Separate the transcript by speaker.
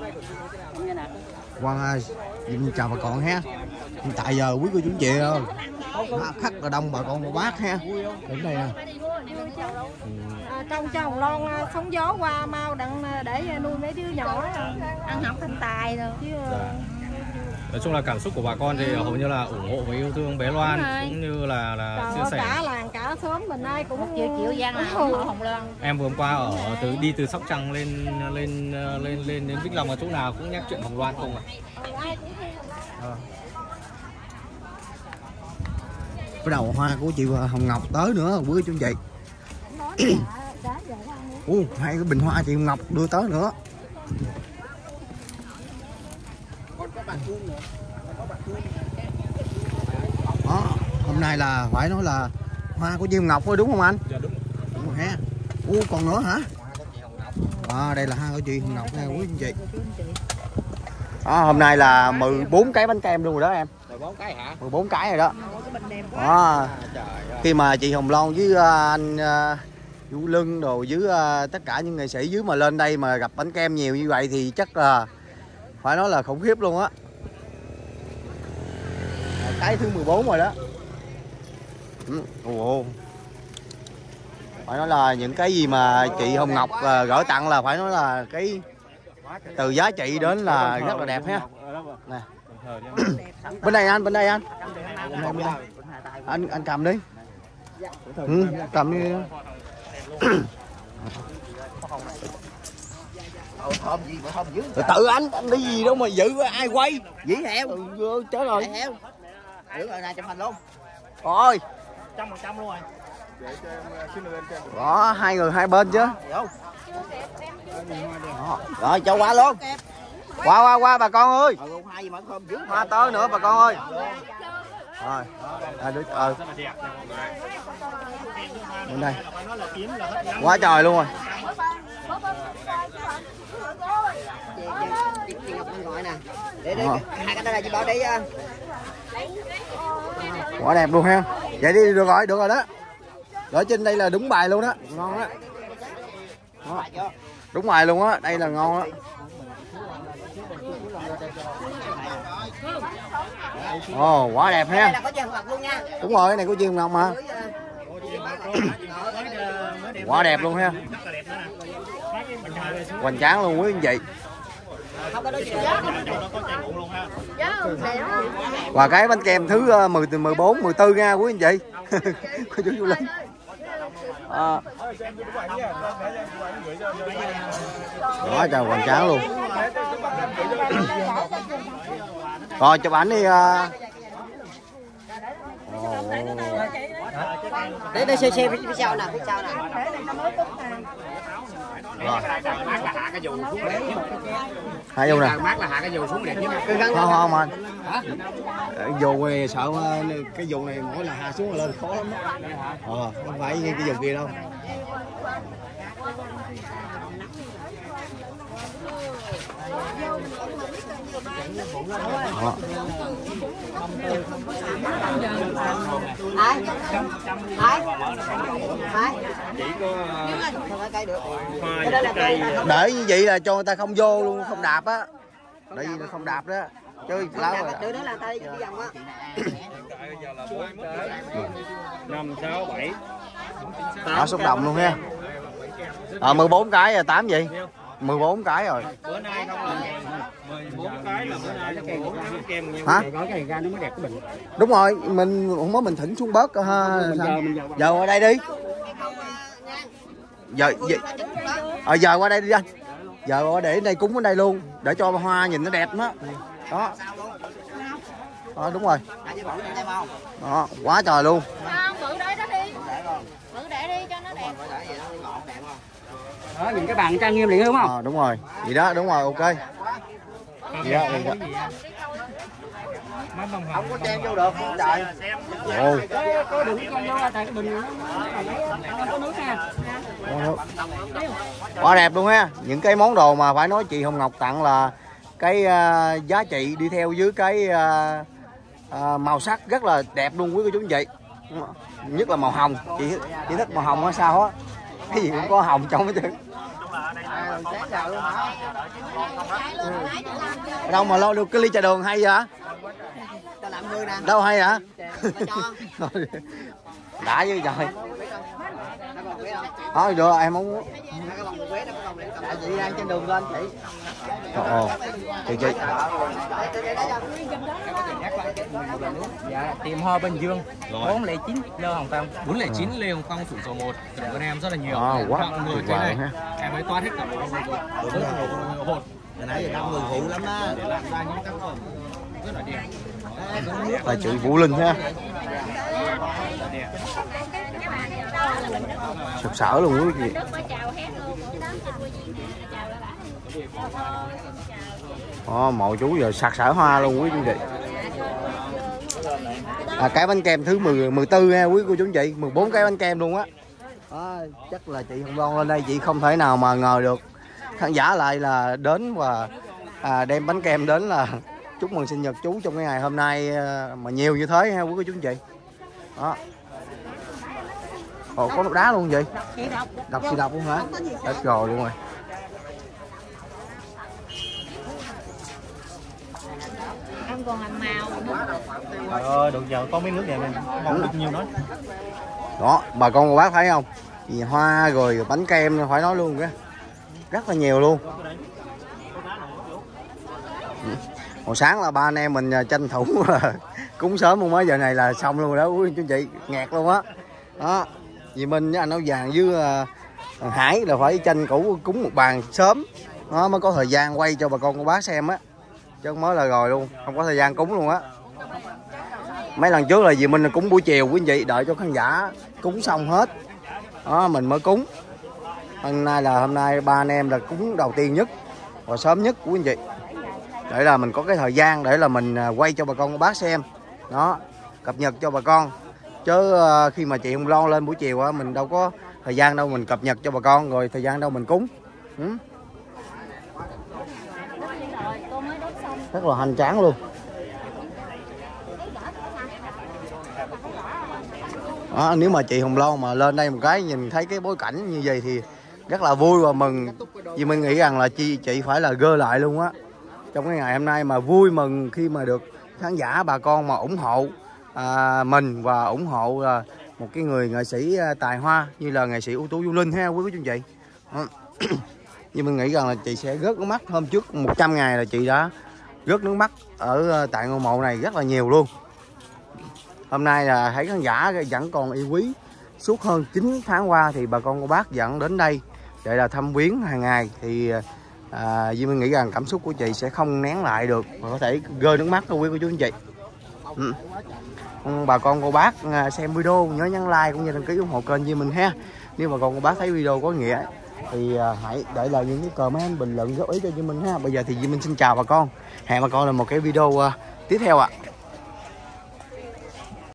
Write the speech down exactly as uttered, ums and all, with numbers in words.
Speaker 1: Quang chào bà con ha. Tại giờ quý cô chú chị ơi, khách là đông bà con cô bác ha. Đến đây nè.
Speaker 2: À, trong cho hồng lon sóng gió qua mau đặng để nuôi mấy đứa nhỏ ăn học thành tài rồi chứ.
Speaker 3: Nói chung là cảm xúc của bà con thì hầu như là ủng hộ và yêu thương bé Loan, cũng như là là chia sẻ.
Speaker 2: Cả làng cả xóm mình ai cũng
Speaker 4: chịu chịu gian là Hồng Loan.
Speaker 3: Em vừa hôm qua ở từ đi từ Sóc Trăng lên lên lên lên đến Vĩnh Long ở chỗ nào cũng nhắc chuyện Hồng Loan không à. À.
Speaker 1: Bắt đầu hoa của chị Hồng Ngọc tới nữa quý chú chị. Ủa, hai cái bình hoa chị Hồng Ngọc đưa tới nữa. Đó, hôm nay là phải nói là hoa của chị Hồng Ngọc thôi đúng không anh?
Speaker 3: Dạ đúng.
Speaker 1: Đúng rồi ha. Ủa còn nữa hả? À, đây là hoa của chị Hồng Ngọc nha quý anh chị. Đó, hôm nay là mười bốn cái bánh kem luôn rồi đó em.
Speaker 3: mười bốn cái hả?
Speaker 1: mười bốn cái rồi đó. Đó. Khi mà chị Hồng Loan với anh Vũ Lưng đồ với tất cả những nghệ sĩ dưới mà lên đây mà gặp bánh kem nhiều như vậy thì chắc là phải nói là khủng khiếp luôn á. Cái thứ mười bốn rồi đó. Ồ. Phải nói là những cái gì mà chị Hồng Ngọc gửi tặng là phải nói là cái từ giá trị đến là rất là đẹp ha. Nè. Bên đây anh, bên đây anh. Bên đây. Anh anh cầm đi. Ừ, cầm đi. Từ từ anh, anh đi gì đâu mà giữ ai quay?
Speaker 4: Dĩ heo.
Speaker 1: Ừ, chết rồi.
Speaker 4: Heo. Giữ rồi nè chụp hình luôn.
Speaker 1: Rồi.
Speaker 4: Trăm phần trăm luôn rồi.
Speaker 1: Đó, hai người hai bên chứ.
Speaker 4: Đó.
Speaker 1: Rồi cho qua luôn. Qua qua qua bà con ơi. Hoa tới nữa bà con ơi. Rồi. À, đứa, ờ. Bên đây. Quá trời luôn rồi.
Speaker 4: Để để hai cái đây chị bảo đi.
Speaker 1: Quá đẹp luôn ha. Vậy đi được rồi, được rồi đó. Ở trên đây là đúng bài luôn đó, ngon đó. Đó. Đúng bài luôn á, đây là ngon đó. Ồ, oh, quá đẹp ha. Đúng rồi, cái này của chị Hồng Ngọc mà. Quá đẹp luôn ha. Hoành tráng luôn quý anh chị. Và cái bánh kem thứ mười từ mười bốn, mười bốn nha quý anh chị. Cô chú Vũ Linh. À. Quá trời hoành tráng luôn. Rồi chụp ảnh đi.
Speaker 4: Để để xe xe phía sau nè, phía sau nè.
Speaker 1: Rồi.
Speaker 3: Hạ cái dù xuống đẹp.
Speaker 1: Hạ dù nè.
Speaker 3: Mát là hạ cái dù xuống đẹp chứ.
Speaker 1: Không không anh. Hả? Dù này sợ cái dù này mỗi là hạ xuống là lên khó lắm đó. Ờ, không phải như cái dù kia đâu. Đó.
Speaker 4: Ai? Ai? Ai?
Speaker 3: Chỉ có
Speaker 1: để như vậy là cho người ta không vô luôn, không đạp á. Để vì nó không đạp đó. Chứ láo rồi.
Speaker 4: Đứa đó là tay đi vòng á.
Speaker 3: năm sáu bảy.
Speaker 1: Đó xúc động luôn ha. À, mười bốn cái rồi tám gì? mười bốn cái rồi.
Speaker 3: Bữa nay không là mười bốn cái là bữa nay nó bốn cái kem nhiều.
Speaker 1: Hả?
Speaker 3: Có cái ra nó mới đẹp cái bình.
Speaker 1: Đúng rồi, mình không có mình thỉnh xuống bớt ha. Giờ, giờ qua đây đi. Giờ giờ, à, giờ qua đây đi anh. Giờ qua để đây cúng ở đây luôn, để cho hoa nhìn nó đẹp đó. Đó. Đó đúng rồi. Đó, quá trời luôn.
Speaker 2: Không, bự để đó đi. Bự để đi cho nó đẹp.
Speaker 4: Đó, nhìn cái bàn trang nghiêm liền đúng không?
Speaker 1: À, đúng rồi. Vậy đó, đúng rồi, ok. Vậy đó, vậy đó.
Speaker 4: Không có trang vô được, trời.
Speaker 1: Ồ.
Speaker 4: Có đừng trang vô tại cái bình nó có nước nha.
Speaker 1: Quá đẹp luôn ha. Những cái món đồ mà phải nói chị Hồng Ngọc tặng là cái uh, giá trị đi theo với cái uh, uh, màu sắc rất là đẹp luôn quý cô chú anh chị. Nhất là màu hồng, chị chị thích màu hồng hay sao á. Cái gì cũng có hồng trong hết trơn. Đâu mà lo được cái ly trà đường hay vậy? Đâu hay hả? Đã chứ trời. Thôi được em không muốn. Chị đang trên đường lên chị. Ồ, chị chị.
Speaker 3: Dạ, tiệm hoa Bình Dương. bốn lẻ chín Lê Hồng Phong. bốn lẻ chín Lê Hồng Phong Thủ Dầu một. Cảm ơn em rất là nhiều.
Speaker 1: À, quá.
Speaker 3: Mọi người thế này. Em mới toát hết cả một hột.
Speaker 1: Nãy giờ đông người phụ lắm á.
Speaker 3: Để làm ra những tác phẩm rất là đẹp.
Speaker 1: Là chị Vũ Linh ha. Sực sỡ luôn quý vị. Ồ, mộ chú giờ sặc sỡ hoa luôn quý chú chị. À, cái bánh kem thứ mười, mười tư ha quý cô chú chị, mười bốn cái bánh kem luôn á. À, chắc là chị Hồng Loan lên đây chị không thể nào mà ngờ được khán giả lại là đến và à, đem bánh kem đến là chúc mừng sinh nhật chú trong cái ngày hôm nay mà nhiều như thế ha quý cô chú chị. Đó. Ồ, có nước đá luôn vậy? Đọc xì đọc luôn hả? Hết rồi luôn rồi.
Speaker 2: Em còn làm màu nữa.
Speaker 3: Trời ơi, được giờ có miếng nước này mình không được nhiều nói.
Speaker 1: Đó, bà con cô bác thấy không? Gì hoa rồi bánh kem phải nói luôn kìa. Rất là nhiều luôn. Hồi sáng là ba anh em mình tranh thủ là cúng sớm luôn á, giờ này là xong luôn rồi đó quý chú chị, nghẹt luôn á. Đó. Vì mình với anh Áo Vàng với uh, Hải là phải tranh cũ cúng một bàn sớm nó mới có thời gian quay cho bà con cô bác xem á, chứ không mới là rồi luôn, không có thời gian cúng luôn á. Mấy lần trước là vì mình là cúng buổi chiều quý anh chị, đợi cho khán giả cúng xong hết đó mình mới cúng. Hôm nay là hôm nay ba anh em là cúng đầu tiên nhất và sớm nhất quý anh chị, để là mình có cái thời gian để là mình quay cho bà con cô bác xem đó, cập nhật cho bà con. Chứ khi mà chị Hồng Loan lên buổi chiều á, mình đâu có thời gian đâu mình cập nhật cho bà con, rồi thời gian đâu mình cúng. Ừ. Rất là hoành tráng luôn. Đó, nếu mà chị Hồng Loan mà lên đây một cái nhìn thấy cái bối cảnh như vậy thì rất là vui và mừng. Vì mình nghĩ rằng là chị chị phải là gơ lại luôn á. Trong cái ngày hôm nay mà vui mừng khi mà được khán giả bà con mà ủng hộ à, mình và ủng hộ à, một cái người nghệ sĩ à, tài hoa như là nghệ sĩ ưu tú Vũ Linh ha quý quý chú chị. Nhưng mình nghĩ rằng là chị sẽ rớt nước mắt. Hôm trước một trăm ngày là chị đã rớt nước mắt ở tại ngôi mộ này rất là nhiều luôn. Hôm nay là thấy khán giả vẫn còn yêu quý. Suốt hơn chín tháng qua thì bà con cô bác vẫn đến đây để là thăm viếng hàng ngày. Thì à, Duy Minh nghĩ rằng cảm xúc của chị sẽ không nén lại được và có thể rơi nước mắt quý cô chú anh chị. Ừ. Bà con cô bác xem video nhớ nhấn like cũng như đăng ký ủng hộ kênh Duy Minh ha. Nếu bà con cô bác thấy video có nghĩa thì hãy để lại những cái comment bình luận góp ý cho Duy Minh ha. Bây giờ thì Duy Minh xin chào bà con, hẹn bà con là một cái video tiếp theo ạ. À.